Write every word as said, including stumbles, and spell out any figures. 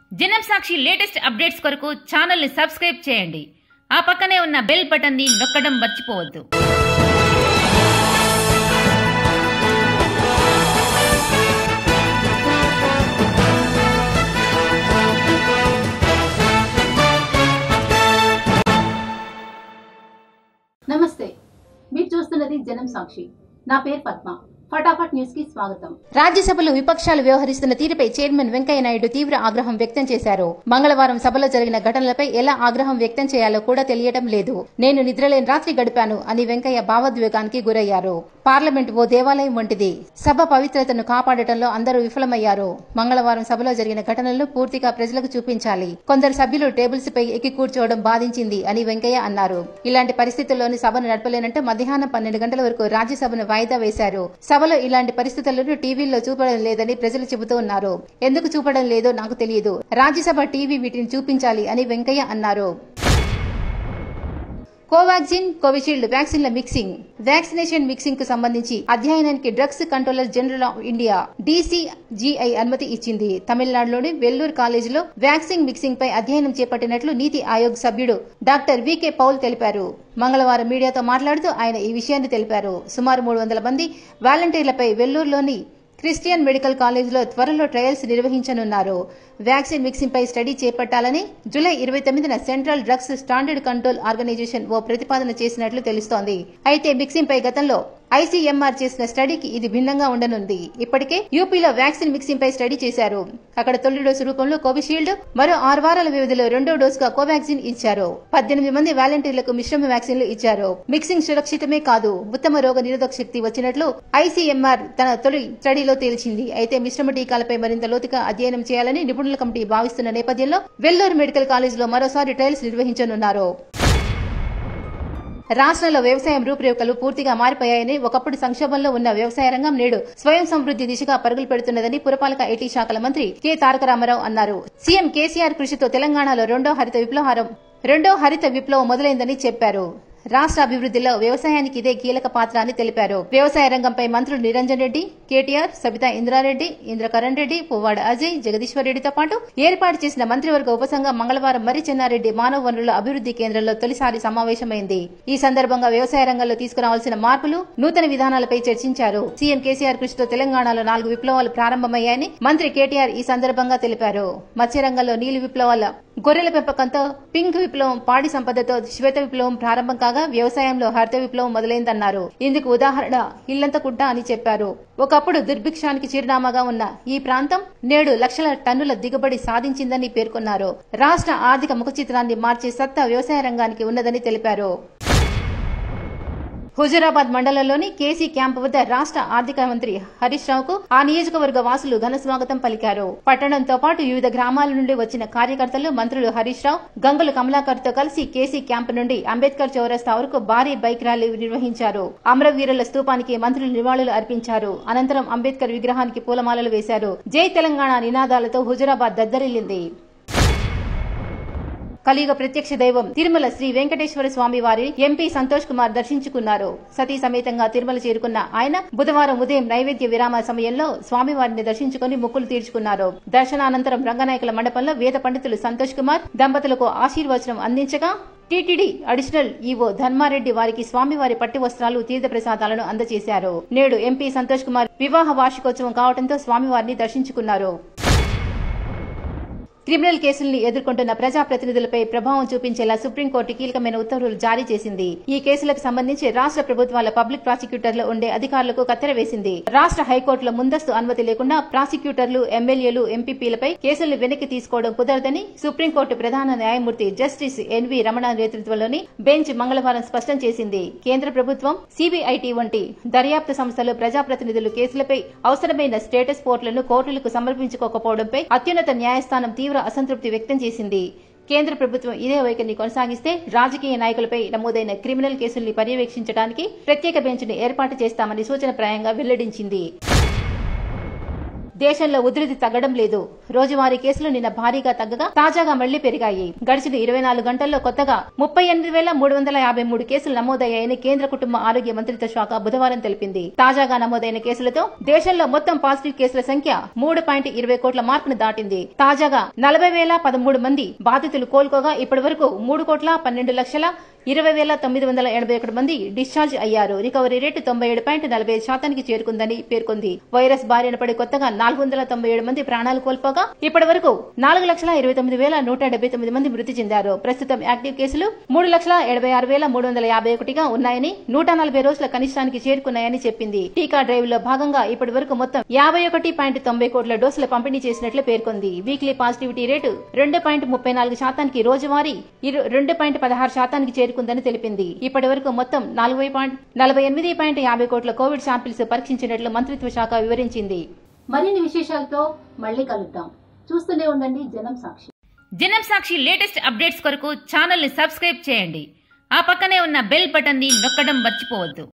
Janamsakshi latest updates కొరకు channel ని subscribe చేయండి. ఆ పక్కనే ఉన్న బెల్ బటన్ ని నొక్కడం మర్చిపోవద్దు. నమస్తే, మీరు చూస్తున్నది జనంసాక్షి. నా పేరు పద్మ. ఫటాఫట్ న్యూస్ కి స్వాగతం. రాజ్యసభలో విపక్షాలు వ్యవహరిస్తున్న తీరుపై చైర్మన్ వెంకయ్య నాయుడు తీవ్ర ఆగ్రహం వ్యక్తం చేశారు. మంగళవారం సభలో జరిగిన ఘటనలపై ఎలా ఆగ్రహం వ్యక్తం చేయాలో కూడా తెలియడం లేదు. నేను నిద్రలేని రాత్రి గడిపాను అని వెంకయ్య భావోద్వేగానికి గురయ్యారు. పార్లమెంట్ ఓ దేవాలయం వంటిది. సభ పవిత్రతను కాపాడటంలో అందరూ విఫలమయ్యారు. మంగళవారం సభలో జరిగిన ఘటనలను పూర్తిగా ప్రజలకు చూపించాలి. కొందరు సభ్యులు టేబుల్స్ పై ఎక్కి కూర్చోవడం బాధించింది అని వెంకయ్య అన్నారు. ఇలాంటి పరిస్థితుల్లోని సభను నడపలేనంటూ మధ్యాహ్నం పన్నెండు గంటల వరకు రాజ్యసభను వాయిదా వేశారు. సభలో ఇలాంటి పరిస్థితులను టీవీల్లో చూపడం లేదని ప్రజలు చెబుతూ ఉన్నారు. ఎందుకు చూపడం లేదో నాకు తెలియదు. రాజ్యసభ టీవీ వీటిని చూపించాలి అని వెంకయ్య అన్నారు. కోవాక్సిన్, కోవిషీల్డ్ వ్యాక్సిన్ల మిక్సింగ్. వ్యాక్సినేషన్ మిక్సింగ్ కు సంబంధించి అధ్యయనానికి drugs controller general of India DCGI అనుమతి ఇచ్చింది. తమిళనాడులోని వెల్లూరు కాలేజీలో వ్యాక్సిన్ మిక్సింగ్ పై అధ్యయనం చేపట్టినట్లు నీతి ఆయోగ్ సభ్యుడు డాక్టర్ వికే పౌల్ తెలిపారు. మంగళవారం మీడియాతో మాట్లాడుతూ ఆయన ఈ విషయాన్ని తెలిపారు. సుమారు మూడు వందల మంది వాలంటీర్లపై వెల్లూరులోని క్రిస్టియన్ మెడికల్ కాలేజీలో త్వరలో ట్రయల్స్ నిర్వహించనున్నారు. వ్యాక్సిన్ మిక్సింగ్ పై స్టడీ చేపట్టాలని జూలై ఇరవై తొమ్మిదిన central drugs standard control organisation ఓ ప్రతిపాదన చేసినట్లు తెలుస్తోంది. అయితే మిక్సింగ్ పై గతంలో ఐసీఎంఆర్ చేసిన స్టడీకి ఇది భిన్నంగా ఉండనుంది. ఇప్పటికే యూపీలో వ్యాక్సిన్ మిక్సింగ్ పై స్టడీ చేశారు. అక్కడ తొలి డోసు రూపంలో కోవిషీల్డ్, మరో ఆరు వారాల వ్యవధిలో రెండో డోసుగా కోవాక్సిన్ ఇచ్చారు. పద్దెనిమిది మంది వాలంటీర్లకు మిశ్రమ వ్యాక్సిన్లు ఇచ్చారు. మిక్సింగ్ సురక్షితమే కాదు, ఉత్తమ రోగ నిరోధక శక్తి వచ్చినట్లు ఐసీఎంఆర్ తన తొలి స్టడీలో తేల్చింది. అయితే మిశ్రమ టీకాలపై మరింత లోతుగా అధ్యయనం చేయాలని నిపుణుల కమిటీ భావిస్తున్న నేపథ్యంలో వెల్లూరు మెడికల్ కాలేజీలో మరోసారి ట్రయల్స్ నిర్వహించనున్నారు. రాష్ట్రంలో వ్యవసాయం రూపురేఖలు పూర్తిగా మారిపోయాయని, ఒకప్పుడు సంక్షోభంలో ఉన్న వ్యవసాయ రంగం నేడు స్వయం సమృద్ది దిశగా పరుగులు పెడుతున్నదని పురపాలక ఐటీ శాఖల మంత్రి కె తారక రామారావు అన్నారు. సీఎం కేసీఆర్ కృషితో తెలంగాణలో రెండో హరిత విప్లవం రెండో హరిత విప్లవం మొదలైందని చెప్పారు. రాష్ట్ర అభివృద్ధిలో వ్యవసాయానికి ఇదే కీలక పాత్ర అని తెలిపారు. వ్యవసాయ రంగంపై మంత్రులు నిరంజన్ రెడ్డి, కేటీఆర్, సబితా ఇంద్రారెడ్డి, ఇంద్రకరణ్ రెడ్డి, పువ్వాడ అజయ్, జగదీశ్వర్ రెడ్డితో పాటు ఏర్పాటు చేసిన మంత్రివర్గ ఉపసంఘం మంగళవారం మర్రి చెన్నారెడ్డి మానవ వనరుల అభివృద్ది కేంద్రంలో తొలిసారి సమావేశమైంది. ఈ సందర్భంగా వ్యవసాయ రంగంలో తీసుకురావాల్సిన మార్పులు, నూతన విధానాలపై చర్చించారు. సీఎం కేసీఆర్ కృషితో తెలంగాణలో నాలుగు విప్లవాలు ప్రారంభమయ్యాయని మంత్రి కేటీఆర్ ఈ సందర్భంగా తెలిపారు. మత్స్యరంగంలో నీలి విప్లవాల, గొర్రెల పెంపకంతో పింక్ విప్లవం, పాడి సంపదతో శ్వేత విప్లవం ప్రారంభం కాగా వ్యవసాయంలో హరిత విప్లవం మొదలైందన్నారు. ఇందుకు ఉదాహరణ ఇల్లంతకుంట అని చెప్పారు. ఒకప్పుడు దుర్భిక్షానికి చిరునామాగా ఉన్న ఈ ప్రాంతం నేడు లక్షల టన్నుల దిగుబడి సాధించిందని పేర్కొన్నారు. రాష్ట్ర ఆర్థిక ముఖచిత్రాన్ని మార్చే సత్తా వ్యవసాయ రంగానికి ఉన్నదని తెలిపారు. హుజూరాబాద్ మండలంలోని కేసీ క్యాంప్ వద్ద రాష్ట్ర ఆర్థిక మంత్రి హరీష్ రావుకు ఆ నియోజకవర్గ వాసులు ఘన స్వాగతం పలికారు. పట్టణంతో పాటు వివిధ గ్రామాల నుండి వచ్చిన కార్యకర్తలు మంత్రులు హరీష్ రావు, గంగుల కమలాకర్ తో కలిసి కేసీ క్యాంప్ నుండి అంబేద్కర్ చౌరస్తా వరకు భారీ బైక్ ర్యాలీ నిర్వహించారు. అమరవీరుల స్తూపానికి మంత్రులు నివాళులు అర్పించారు. అనంతరం అంబేద్కర్ విగ్రహానికి పూలమాలలు వేశారు. జై తెలంగాణ నినాదాలతో హుజూరాబాద్ దద్దరిల్లింది. కలియుగ ప్రత్యక్ష దైవం తిరుమల శ్రీ వెంకటేశ్వర స్వామి వారి ఎంపీ సంతోష్ కుమార్ దర్శించుకున్నారు. సతీ సమేతంగా తిరుమల చేరుకున్న ఆయన బుధవారం ఉదయం నైవేద్య విరామ సమయంలో స్వామివారిని దర్శించుకుని మొక్కులు తీర్చుకున్నారు. దర్శనానంతరం రంగనాయకుల మండపంలో వేద పండితులు సంతోష్ కుమార్ దంపతులకు ఆశీర్వచనం అందించగా టీటీడీ అడిషనల్ ఈవో ధర్మారెడ్డి వారికి స్వామివారి పట్టి వస్త్రాలు, తీర్థ ప్రసాదాలను అందజేశారు. నేడు ఎంపీ సంతోష్ కుమార్ వివాహ వార్షికోత్సవం కావడంతో స్వామివారిని దర్శించుకున్నారు. క్రిమినల్ కేసుల్ని ఎదుర్కొంటున్న ప్రజాప్రతినిధులపై ప్రభావం చూపించేలా సుప్రీంకోర్టు కీలకమైన ఉత్తర్వులు జారీ చేసింది. ఈ కేసులకు సంబంధించి రాష్ట్ర ప్రభుత్వాల పబ్లిక్ ప్రాసిక్యూటర్లు ఉండే అధికారులకు కత్తెర వేసింది. రాష్ట్ర హైకోర్టులో ముందస్తు అనుమతి లేకుండా ప్రాసిక్యూటర్లు, ఎమ్మెల్యేలు, ఎంపీపీలపై కేసులు వెనక్కి తీసుకోవడం కుదరదని సుప్రీంకోర్టు ప్రధాన న్యాయమూర్తి జస్టిస్ ఎన్వీ రమణ నేతృత్వంలోని బెంచ్ మంగళవారం స్పష్టం చేసింది. కేంద్ర ప్రభుత్వం, సీబీఐటీ వంటి దర్యాప్తు సంస్థలు ప్రజాప్రతినిధులు కేసులపై అవసరమైన స్టేటస్ పోర్టులను కోర్టులకు సమర్పించుకోకపోవడంపై అత్యున్నత న్యాయస్థానం తీవ్ర అసంతృప్తి వ్యక్తం చేసింది. కేంద్ర ప్రభుత్వం ఇదే వైఖరిని కొనసాగిస్తే రాజకీయ నాయకులపై నమోదైన క్రిమినల్ కేసుల్ని పర్యవేక్షించడానికి ప్రత్యేక బెంచ్ను ఏర్పాటు చేస్తామని సూచనప్రాయంగా వెల్లడించింది. దేశంలో ఉధృతి తగ్గడం లేదు. రోజువారీ కేసులు నిన్న భారీగా తగ్గగా తాజాగా మళ్లీ పెరిగాయి. గడిచిన ఇరవై నాలుగు గంటల్లో కొత్తగా ముప్పై ఎనిమిది వేల మూడు వందల యాభై మూడు కేసులు నమోదయ్యాయని కేంద్ర కుటుంబ ఆరోగ్య మంత్రిత్వ శాఖ బుధవారం తెలిపింది. తాజాగా నమోదైన కేసులతో దేశంలో మొత్తం పాజిటివ్ కేసుల సంఖ్య మూడు పాయింట్ ఇరవై కోట్ల మార్కును దాటింది. తాజాగా నలభై వేల పదమూడు మంది బాధితులు కోలుకోగా ఇప్పటి వరకు మూడు కోట్ల పన్నెండు లక్షల ఇరవై వేల తొమ్మిది వందల ఎనభై ఒకటి మంది డిశ్చార్జ్ అయ్యారు. రికవరీ రేటు తొంభై ఏడు పాయింట్ నలభై ఐదు శాతానికి చేరుకుందని పేర్కొంది. వైరస్ బారిన పడి కొత్తగా నాలుగు వందల తొంభై ఏడు మంది ప్రాణాలు కోల్పోగా ఇప్పటి వరకు నాలుగు లక్షల ఇరవై తొమ్మిది వేల నూట డెబ్బై తొమ్మిది మంది మృతి చెందారు. ప్రస్తుతం యాక్టివ్ కేసులు మూడు లక్షల ఎనభై ఆరు వేల మూడు వందల యాభై ఒకటిగా ఉన్నాయని, నూట నలభై రోజుల కనిష్టానికి చేరుకున్నాయని చెప్పింది. టీకా డ్రైవ్ లో భాగంగా ఇప్పటి వరకు మొత్తం యాభై ఒకటి పాయింట్ తొంభై కోట్ల డోసుల పంపిణీ చేసినట్లు పేర్కొంది. వీక్లీ పాజిటివిటీ రేటు రెండు పాయింట్ ముప్పై నాలుగు శాతానికి, రోజువారీ రెండు పాయింట్ పదహారు శాతానికి చేరుకుందని తెలిపింది. ఇప్పటి వరకు మొత్తం నలభై పాయింట్ నలభై ఎనిమిది పాయింట్ యాభై కోట్ల కోవిడ్ శాంపిల్స్ పరీక్షించినట్లు మంత్రిత్వ శాఖ వివరించింది. మరిన్ని విశేషాలతో మళ్ళీ కలుద్దాం. చూస్తూనే ఉండండి జనం సాక్షి. జనం సాక్షి లేటెస్ట్ అప్డేట్స్ కొరకు ఛానల్ ని సబ్స్క్రైబ్ చేయండి. ఆ పక్కనే ఉన్న బెల్ బటన్ ని నొక్కడం మర్చిపోవద్దు.